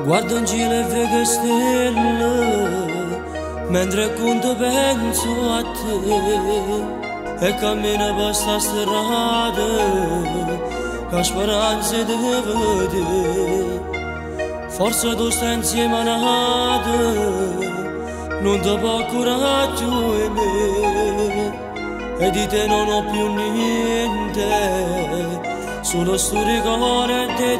Guardo in cielo e vedo stelle, mentre conto penso a te. E cammino per sta strada, con speranza di vedere. Forse tu stai insieme a nata, non ti può coraggio in me. E di te non ho più niente, solo sto ricordo di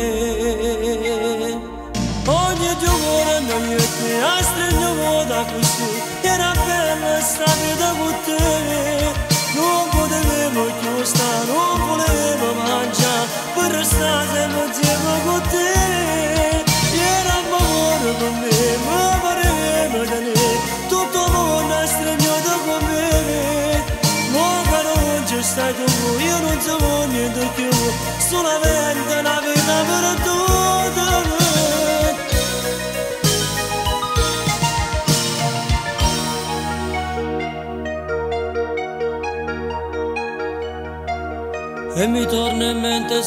te. Ogni giorno io e te a stringiamo da così, era bella sta vita con te. Non potevo più stare, non volevo mangiare, per restare sempre insieme con te. Era amore per me, ma pareva da lei, tutto il mondo è stringato con me. Ma che non c'è stai tu, io non so niente più, solamente una vita perduta. E mi torna in mente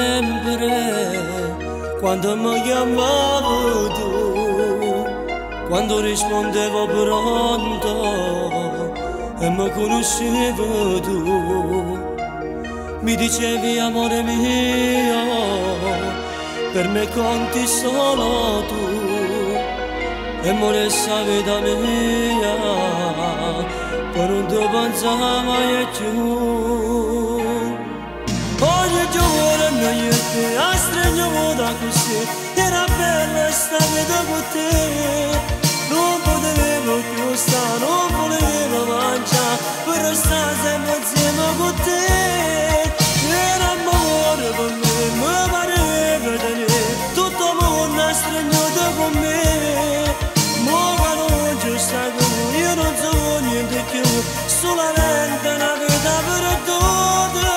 sempre quando mi chiamavi tu, quando rispondevo pronto e mi conoscevi tu. Mi dicevi amore mio, per me conti solo tu, e moressa vita mia, poi non ti pensavo mai più. Ogni giorno io e te a stringiamo da così, era bella sta vita con te. Non potevo più stare, non volevo mangiare, per restare sempre insieme con te. Era amore per me, ma pareva da lei, tutto il mondo è stringato con me. Ma che non c'è stai tu, io non so niente più, solamente una vita perduta.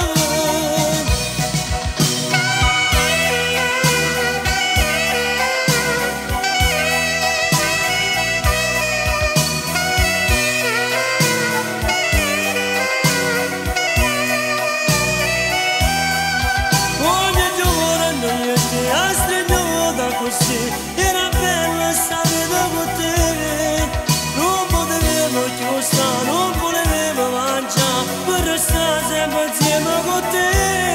Era bella sta vita con te, non potevo più stare, non volevo mangiare, per restare sempre insieme con te.